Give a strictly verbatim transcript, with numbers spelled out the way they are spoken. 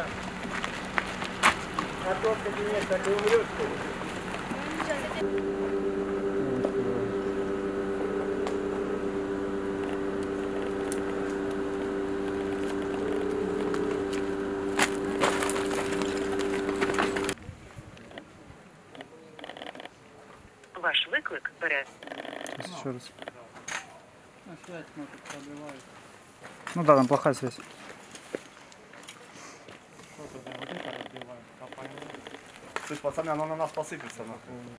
А тот кабинет так и умрет, что ли? Ваш виклик бере. Еще раз. А связь может пробивает. Ну да, там плохая связь. Что туда вот это разбивает, копаем. Слышь, пацаны, оно на нас посыпется, нахуй.